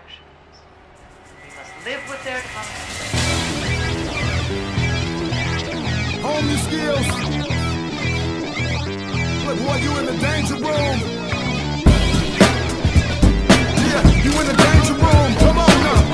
actions. We must live with their consequences. Hone your skills. Look, boy, you in the danger room. Yeah, you in the danger room. Come on now.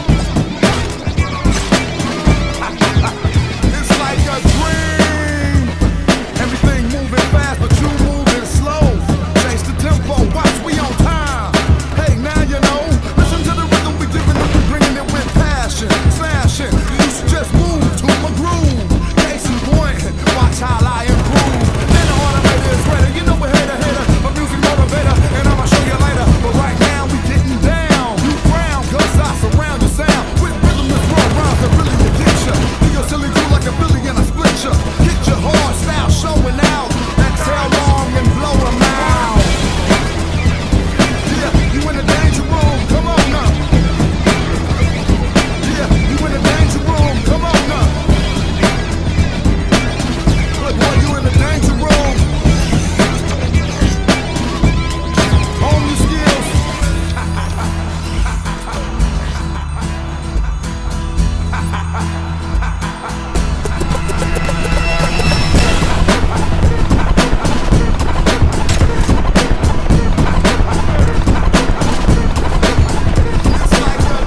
It's like a dream. Everything moving fast, but you moving slow. Change the tempo, watch, we on time. Hey, now you know. Listen to the rhythm we giving it, we bringing it with passion. Smashing, you should just move to my groove. Case in point, watch how I improve. Then the automator is ready, you know we're hater, a music motivator, and I'ma show you later. But right now we getting down. You frown, cause I surround your sound with rhythm and flow rhymes that really will get ya. Do your silly do like a Billy and I split ya. Hit your hard style, showing out. Exhale long and blow 'em out. Yeah, you in the danger room, come on now. Yeah, you in the danger room, come on now. Look, boy, you in the danger room. Hone your skills. It's like a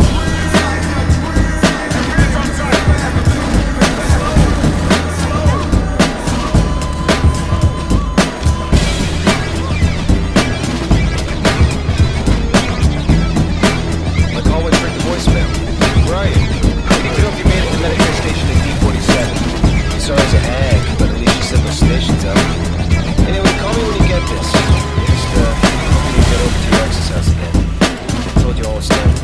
Like always, bring the voicemail. Where are you? We need to know if you made it to Medicare station at D47. Sorry as a hag, but at least you said those stations out. Anyway, call me when you get this. Just, hope you get over to your ex's house again. I told you all was standing.